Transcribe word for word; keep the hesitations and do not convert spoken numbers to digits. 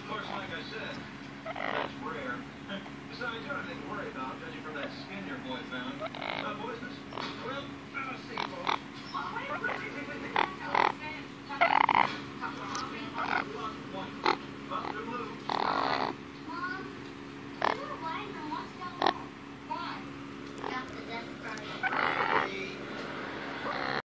course, like I said, that's rare. Besides, you don't have anything to worry about, judging from that skin your boy found. Not poisonous. Well, let's see, folks.